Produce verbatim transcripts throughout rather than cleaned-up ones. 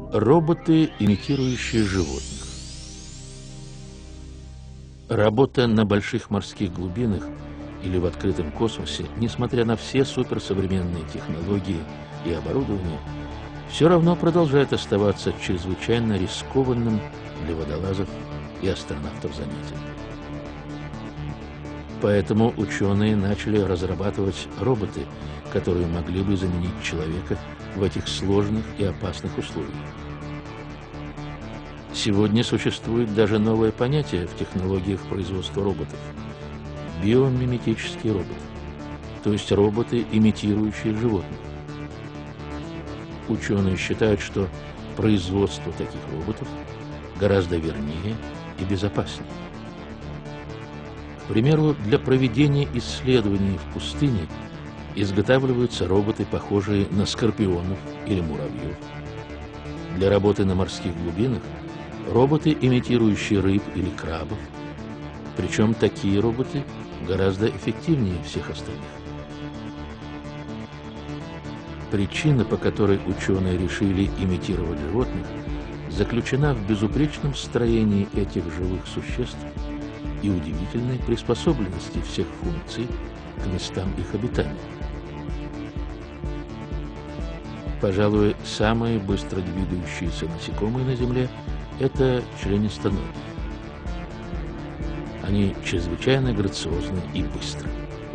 Роботы, имитирующие животных. Работа на больших морских глубинах или в открытом космосе, несмотря на все суперсовременные технологии и оборудование, все равно продолжает оставаться чрезвычайно рискованным для водолазов и астронавтов занятием. Поэтому ученые начали разрабатывать роботы, которые могли бы заменить человека в этих сложных и опасных условиях. Сегодня существует даже новое понятие в технологиях производства роботов – биомиметические роботы, то есть роботы, имитирующие животных. Ученые считают, что производство таких роботов гораздо вернее и безопаснее. К примеру, для проведения исследований в пустыне изготавливаются роботы, похожие на скорпионов или муравьев. Для работы на морских глубинах роботы, имитирующие рыб или крабов. Причем такие роботы гораздо эффективнее всех остальных. Причина, по которой ученые решили имитировать животных, заключена в безупречном строении этих живых существ и удивительной приспособленности всех функций к местам их обитания. Пожалуй, самые быстро двигающиеся насекомые на Земле – это членистоногие. Они чрезвычайно грациозны и быстры.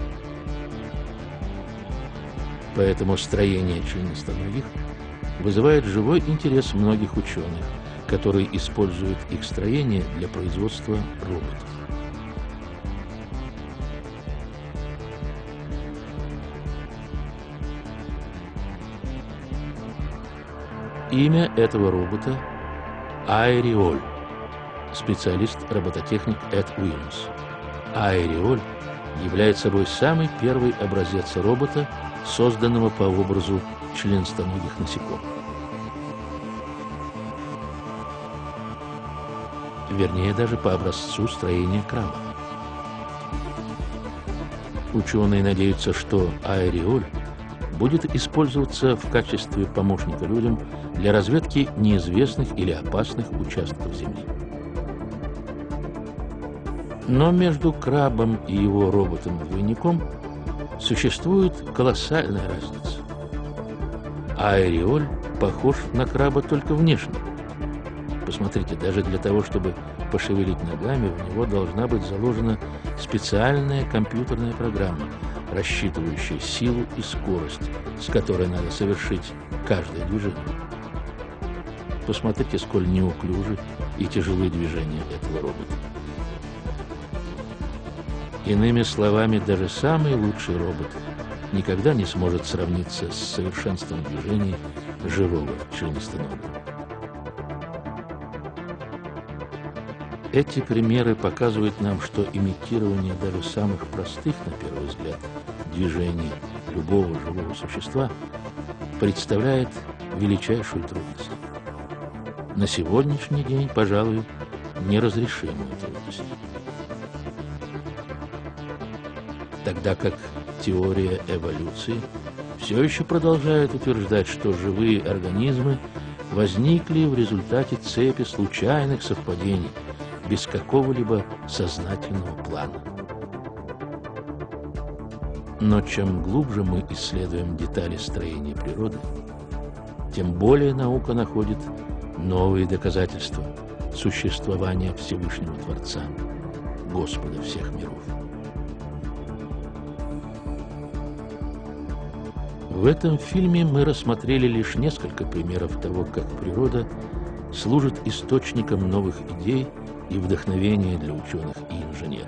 Поэтому строение членистоногих вызывает живой интерес многих ученых, которые используют их строение для производства роботов. Имя этого робота – Аэриоль, специалист-робототехник Эд Уильямс. Аэриоль является собой самый первый образец робота, созданного по образу членистоногих насекомых. Вернее, даже по образцу строения краба. Ученые надеются, что Аэриоль будет использоваться в качестве помощника людям для разведки неизвестных или опасных участков Земли. Но между крабом и его роботом-двойником существует колоссальная разница. Аэриоль похож на краба только внешне. Посмотрите, даже для того, чтобы пошевелить ногами, в него должна быть заложена специальная компьютерная программа, рассчитывающая силу и скорость, с которой надо совершить каждое движение. Посмотрите, сколь неуклюжи и тяжелые движения этого робота. Иными словами, даже самый лучший робот никогда не сможет сравниться с совершенством движений живого членистоногого. Эти примеры показывают нам, что имитирование даже самых простых, на первый взгляд, движений любого живого существа представляет величайшую трудность. На сегодняшний день, пожалуй, неразрешимую трудность. Тогда как теория эволюции все еще продолжает утверждать, что живые организмы возникли в результате цепи случайных совпадений, без какого-либо сознательного плана. Но чем глубже мы исследуем детали строения природы, тем более наука находит новые доказательства существования Всевышнего Творца, Господа всех миров. В этом фильме мы рассмотрели лишь несколько примеров того, как природа служит источником новых идей и вдохновения для ученых и инженеров.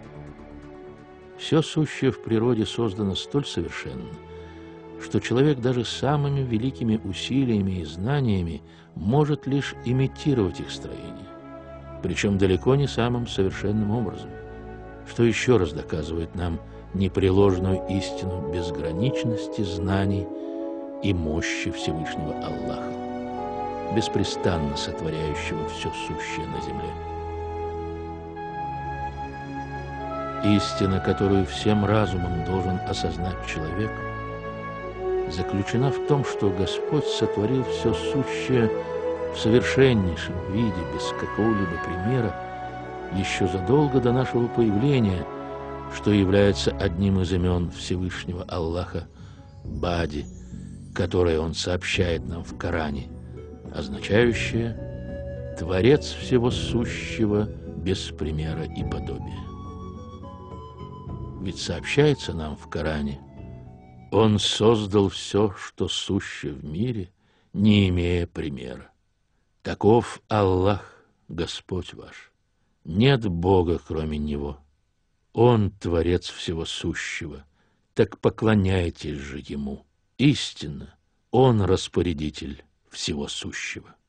Все сущее в природе создано столь совершенно, что человек даже самыми великими усилиями и знаниями может лишь имитировать их строение, причем далеко не самым совершенным образом, что еще раз доказывает нам непреложную истину безграничности знаний и мощи Всевышнего Аллаха, беспрестанно сотворяющего все сущее на земле. Истина, которую всем разумом должен осознать человек, заключена в том, что Господь сотворил все сущее в совершеннейшем виде, без какого-либо примера, еще задолго до нашего появления, что является одним из имен Всевышнего Аллаха Бади, которое Он сообщает нам в Коране, означающее «Творец всего сущего без примера и подобия». Ведь сообщается нам в Коране: Он создал все, что суще в мире, не имея примера. Таков Аллах, Господь ваш. Нет Бога, кроме Него. Он Творец всего сущего, так поклоняйтесь же Ему. Истинно, Он распорядитель всего сущего.